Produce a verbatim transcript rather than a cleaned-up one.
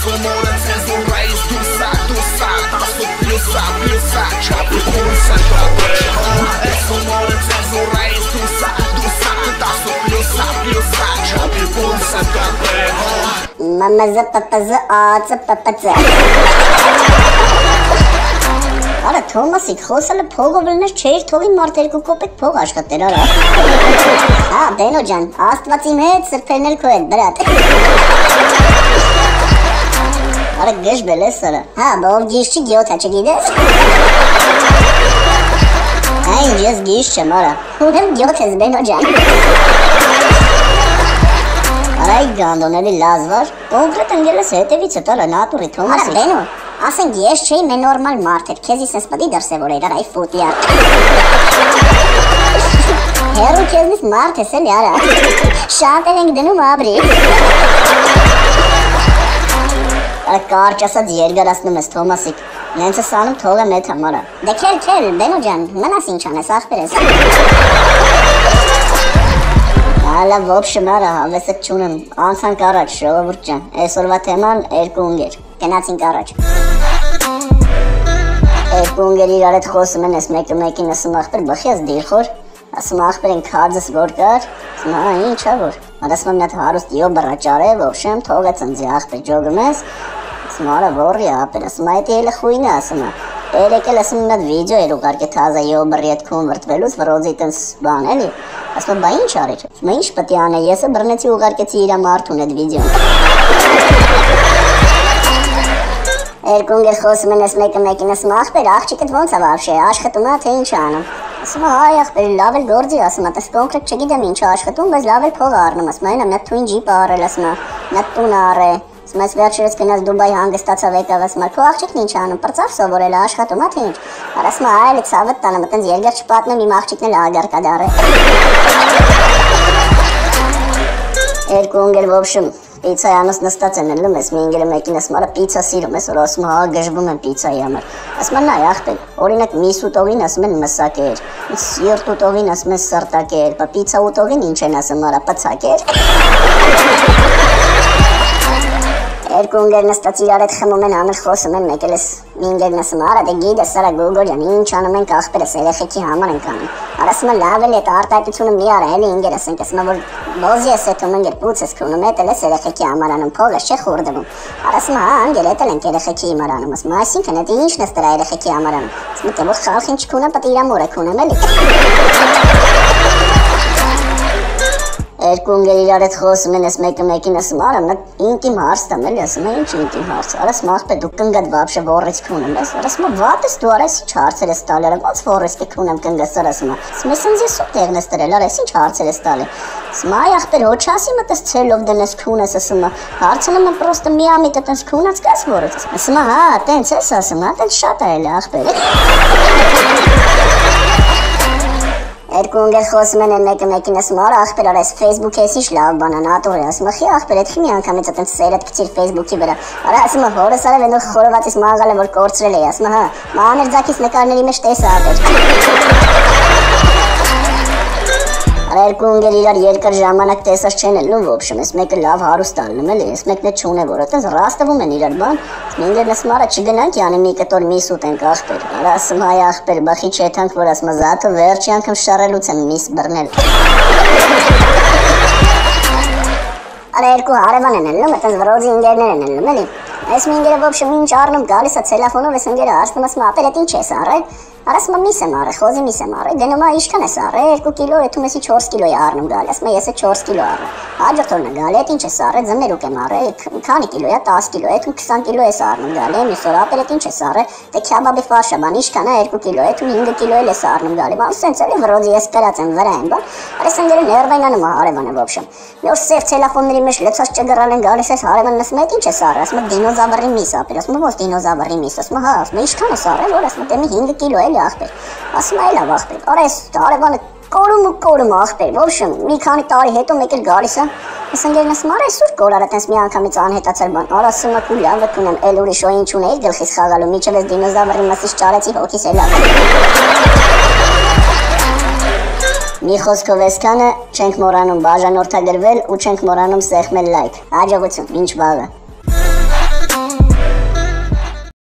Esumora cenzura istusa, tusa Tasu plusa, plusa Čapi pulsa, dobre Esumora cenzura istusa, tusa Tasu plusa, plusa Čapi pulsa, dobre Mama za papa za aca papa za Արա Թոմասիկ խոսալը փողովլներ չէր թողի մարդեր կոպետ փող աշխատեր արա Հա Բենո ջան աստված իմ հետ սրբերներ քո հետ բրատ Արա գժբել ես արա Հա բով գիշչի գյոթա չգիտես Հա ինձ ես գիշ չեմ արա Ուրեմ գյոթ ես Բենո ջան Արա ի գանդոների լազվար կոնկրետ ընգել ես հետևից է տալը նատուրի Թոմասիկ Արա Բենո Ասենք ես չէի մե նորմալ մարդ էր, քեզ իսենց պտի դրսևորեիր արա, այ ֆոտի ար Հերու քեզնից մարդ ես էլի արա, շատեր ենք դնում աբրի Արա կարճ ասած երգարացնում ես Թոմասիկ, նենց ես անում թող եմ էտ համարա Դե քել քել, Բենո ջան, մնաս ինչ անես, ախպեր ես Ալա ոբշմ արա, հավեսդ չունեմ, անցանք առաջ, ժողովուրդ ջան, այսօրվա թեման երկու ունգեր, կենացինք առաջ Երկու ունգեր իրար հետ խոսում են ես մեկը մեկին ասում ախպեր բխի ես դիրխոր Ասում ախպեր են քածս որ կար Ասում հա ինչ ա որ Ասում եմ նատ հարուստ յո բռաճար է ոբշեմ թող է ծնձի ախպեր ջոգում ես Ասում արա որի ախպեր ասում այդ էլը խույն է ասում Երեկել ասում եմ նատ վիդեո էր ուղարկե թազա յո բռի հետ քուն վրտվելուց վրոզի տենց բան էլի Ասում բա ինչ արիր Ասում ինչ պտի անե ես բռնեցի ուղարկեցի իրա մարդուն այդ վիդեոն Երկու ընկեր խոսում են ես մեկը մեկին ասում ախպեր աղջիկդ ոնց է վարշե աշխատում է թե ինչ անում Ասում հայ ախպեր լավ էլ գործի ասում տես կոնկրետ չգիտեմ ինչ աշխատում բայց լավ էլ փող առնում ասում այն նատ թույն ջիպ առել ասում նատ տուն առե Ասում ես վերջերս գնաց Դուբայ հանգստացավ եկավ ասում քո աղջիկն ինչ անում պրծավ սովորել է աշխատում է թե ինչ Ասում այ ցավդ տանը մտենց երգեր չպատնեմ իմ աղջիկն էլ ագարկա դարե Երկու ընկեր ոբշմ Պիցայանոց նստած են ելնում ես մի ընկերը մեկին ասում արա պիցա սիրում ես որ ասում հա գժվում եմ պիցայի համար ասում նա ախպեր օրինակ միս ուտողին ասում են մսակեր սիրտ ուտողին ասում են սրտակեր բա պիցա ուտողին ինչ են ասում արա պցակեր Երկու ընկեր նստած իրար հետ խմում են ամր խոսում են մեկ էլ ես մի ընկերն ասում արա դե գիտես արա Գոգո ջան ինչ անում ենք ախպերս երեխեքի համար ենք անում Արա ասում լավ էլ է արտահայտությունը մի արա էլի ընկեր ասենք ասում որ բոզի ես էտում ընկեր պուց ես քնում էտ էլ ես երեխեքի համար անում փողը չէ խուրդվում Արա ասում հա ընկեր էտ էլ ենք երեխեքի համար անում ասում այսինքն էդ ինչն ես դրա երեխեքի համար անում ասում թե որ խալխին չքունեմ պետք է իրա մորը քունեմ էլի Երկու ընկեր իրար հետ խոսում են ես մեկը մեկին ասում արա նա ինտիմ հարց տամ էլի ասում է ինչ ինտիմ հարց արա ասում ախպե դու կնգատ վաբշե ոռից քունեմ ես արա ասում վատ ես դու արա ես ինչ հարցեր ես տալի արա ոնց ոռից քունեմ կնգաս արա ասում ասում ես ինձ սուտ տեղն ես տրել արա ես ինչ հարցեր ես տալի ասում այ ախպեր ոչ ասի մտես ցելով դնես քուն ես ասում հարցնում եմ պրոստը մի ամիտ այտենց քունած կաս ոռից ասում հա տենց ես ասում հա տենց շատ է էլի ախպեր Երկու ընկեր խոսում են մեկը մեկին ասում արա ախպեր արա ես Facebook-ը ես ինչ լավ բան է նատոր է ասում խի ախպեր այդ մի անգամից այտենց սերդ գցիր Facebook-ի վրա արա ասում հորս արա վենո խորովածից մաղալը որ կորցրել է ասում հա մաներ ձակից նկարների մեջ տեսա ադեր Արա երկու ընկեր իրար երկար ժամանակ տեսած չեն ելնում ոբշեմ ես մեկը լավ հարուստ ալնում էլի ես մեկն է չունե որ այտենց ռաստվում են իրար բան ինգերն ասում արա չգնանք յանի մի կտոր միս ուտենք ախպեր արա ասում հայ ախպեր բախի չեթանք որ ասում զաթը վերջի անգամ շարելուց եմ միս բռնել Արա երկու հարևան են ելնում այտենց վրոզի ընկերներ են ելնում էլի Այս մի ընկերը ոբշեմ ինչ առնում գալիս է ցելոֆոնով ես ընկերը ասում ասում ապեր էդ ինչ ես առել Արա ասում միս եմ առել խոզի միս եմ առել դե նոմա ինչքան ես առել երկու կիլո էթում ես չորս կիլո է առնում գալի ասում ես է չորս կիլո առել հաջորդ օրն գալի էդ ինչ ես առել ձմերուկ եմ առել քանի կիլո է տասը կիլո էթում քսան կիլո ես առնում գալի մյուս օր ապեր էդ ինչ ես առել դե քյաբաբի ֆարշա բան ինչքան է երկու կիլո էթում հինգ կիլո էլ ես առնում գալի բան սենց էլի վրոզի ես կրած եմ վրա եմ բան արես ընկերը ներվայնանում հարևանը ոբշեմ մի օր սև ցելոֆոնների մեջ լցած ճգռալ են գալիս ես հարևանն ասում էդ ինչ ես առել ասում դինոզավրի միս ապեր ասում ո՞ս դինոզավրի միս ասում հա ասում ինչքան ես առել որ ասում դե մի հինգ կիլո էլի ախպեր Ասում այ լավ ախպեր արա ես հարևանը կորում ու կորում ախպեր ոբշեմ մի քանի տարի հետո մեկ էլ գալիս է ես ընկերն ասում արա այսօր կորարա տես մի անգամից անհետացել բան արա ասում ա քու լավ կունեմ էլ ուրիշ ինչ ունեի գլխից խաղալու միջև ես դինոզավրի մասից ճարեցի հոգիս էլ լավ Մի խոսքով այսքանը չենք մոռանում բաժանորդագրվել ու չենք մոռանում սեղմել լայք հաջողություն ինչ բաղը